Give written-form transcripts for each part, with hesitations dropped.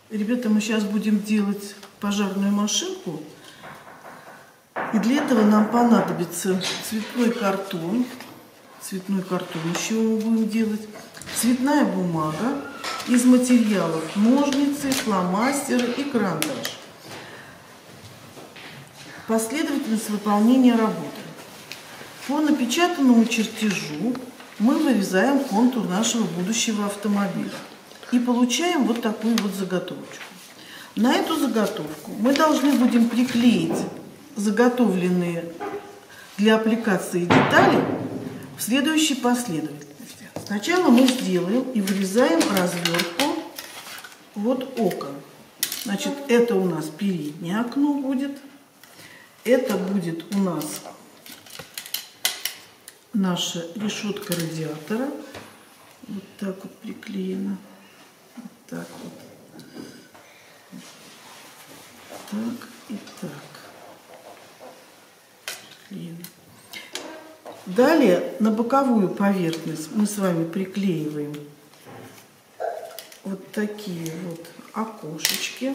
Ребята, мы сейчас будем делать пожарную машинку. И для этого нам понадобится цветной картон. Цветной картон еще мы будем делать. Цветная бумага из материалов ножницы, фломастеры и карандаш. Последовательность выполнения работы. По напечатанному чертежу мы вырезаем контур нашего будущего автомобиля. И получаем вот такую вот заготовочку. На эту заготовку мы должны будем приклеить заготовленные для аппликации детали в следующей последовательности. Сначала мы сделаем и вырезаем развертку вот окон. Значит, это у нас переднее окно будет. Это будет у нас наша решетка радиатора. Вот так вот приклеена. Вот так вот. Так и так. Приклеено. Далее на боковую поверхность мы с вами приклеиваем вот такие вот окошечки.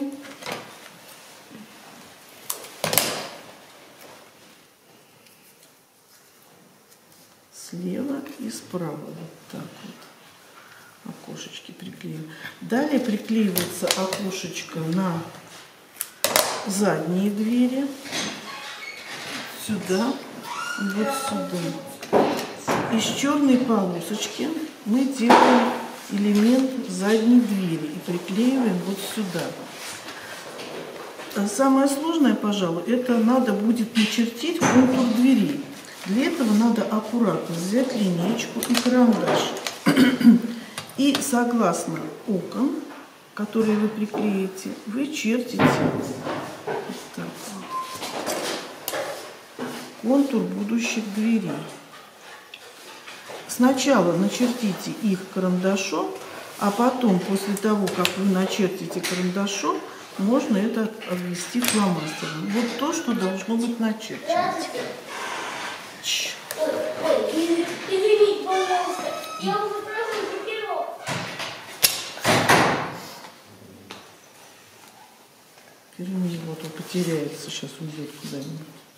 Слева и справа вот так вот окошечки приклеим. Далее приклеивается окошечко на задние двери. Сюда и вот сюда. Из черной полосочки мы делаем элемент задней двери и приклеиваем вот сюда. Самое сложное, пожалуй, это надо будет начертить контур двери. Для этого надо аккуратно взять линейку и карандаш. И согласно окон, которые вы приклеите, вы чертите вот так вот контур будущих дверей. Сначала начертите их карандашом, а потом, после того, как вы начертите карандашом, можно это обвести фломастером. Вот то, что должно быть начерчено. Извините, пожалуйста, я уже прошу копировку. Верни, вот он потеряется, сейчас уйдет куда-нибудь.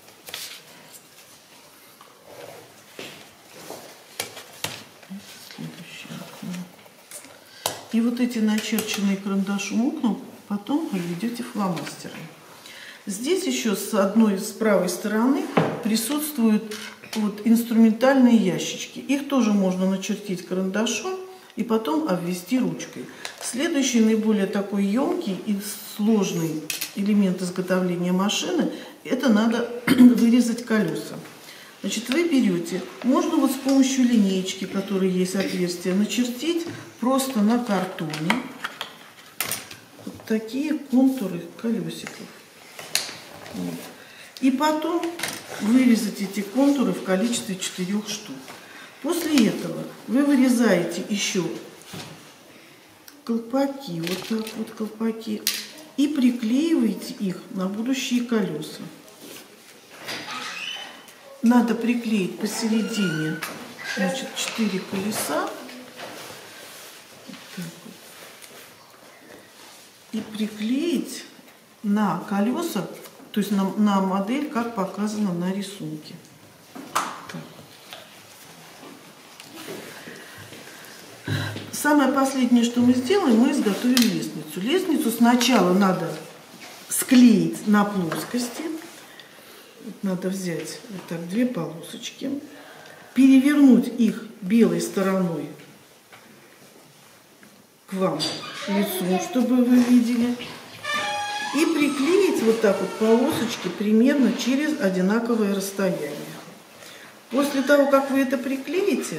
Следующее окно. И вот эти начерченные карандашом окна потом вы ведете фломастером. Здесь еще с одной, с правой стороны присутствуют вот инструментальные ящички. Их тоже можно начертить карандашом и потом обвести ручкой. Следующий наиболее такой емкий и сложный элемент изготовления машины — это надо вырезать колеса. Значит, вы берете, можно вот с помощью линеечки, которой есть отверстие, начертить просто на картоне вот такие контуры колесиков. Вот. И потом вырезать эти контуры в количестве 4 штук. После этого вы вырезаете еще колпаки, вот так вот колпаки, и приклеиваете их на будущие колеса. Надо приклеить посередине, значит, 4 колеса. Вот так вот. И приклеить на колеса, то есть на модель, как показано на рисунке. Так. Самое последнее, что мы сделаем, мы изготовим лестницу. Лестницу сначала надо склеить на плоскости. Вот надо взять вот так 2 полосочки, перевернуть их белой стороной к вам лицом, чтобы вы видели. И приклеить вот так вот полосочки примерно через одинаковое расстояние. После того, как вы это приклеите,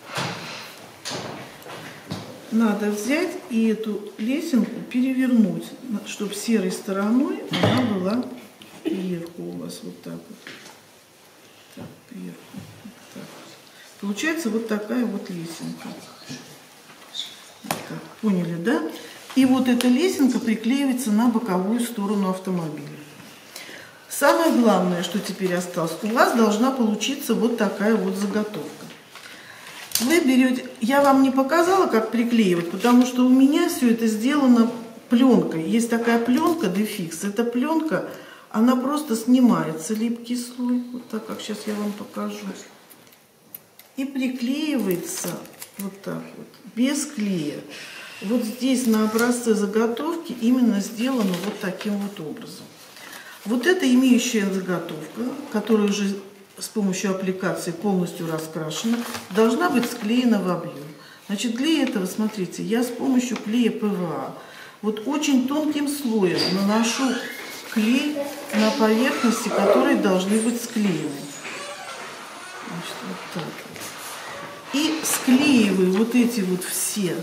надо взять и эту лесенку перевернуть, чтобы серой стороной она была вверху у вас вот так вот. Так, вверху. Вот так вот. Получается вот такая вот лесенка. Вот так, поняли, да? И вот эта лесенка приклеивается на боковую сторону автомобиля. Самое главное, что теперь осталось, у вас должна получиться вот такая вот заготовка. Вы берете, я вам не показала, как приклеивать, потому что у меня все это сделано пленкой. Есть такая пленка Дефикс. Эта пленка, она просто снимается, липкий слой, вот так, как сейчас я вам покажу. И приклеивается вот так вот, без клея. Вот здесь на образце заготовки именно сделано вот таким вот образом. Вот эта имеющая заготовка, которая уже с помощью аппликации полностью раскрашена, должна быть склеена в объем. Значит, для этого, смотрите, я с помощью клея ПВА вот очень тонким слоем наношу клей на поверхности, которые должны быть склеены. Значит, вот так вот. И склеиваю вот эти вот все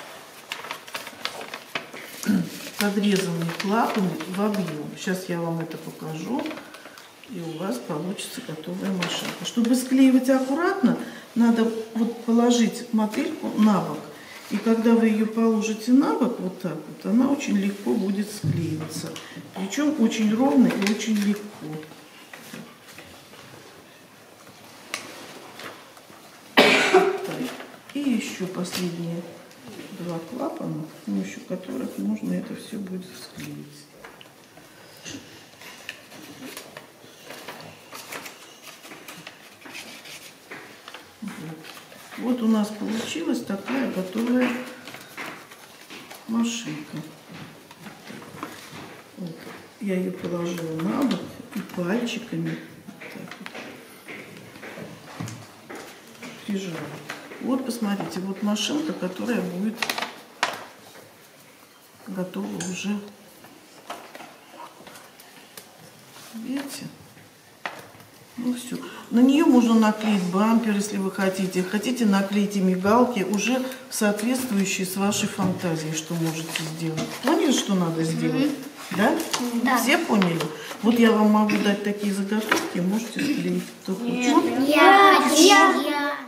подрезанные клапаны в объем. Сейчас я вам это покажу, и у вас получится готовая машинка. Чтобы склеивать аккуратно, надо вот положить мотыльку на бок. И когда вы ее положите на бок, вот так вот, она очень легко будет склеиваться. Причем очень ровно и очень легко. И еще последние два клапана, с помощью которых можно это все будет склеить. Вот у нас получилась такая готовая машинка. Вот. Я ее положила на бок и пальчиками вот так вот прижала. Вот посмотрите, вот машинка, которая будет готова уже. Видите? Ну все. На нее можно наклеить бампер, если вы хотите. Хотите, наклейте мигалки, уже соответствующие с вашей фантазией, что можете сделать. Поняли, что надо сделать? Да? Да. Все поняли? Вот я вам могу дать такие заготовки, можете склеить. Кто хочет. Я.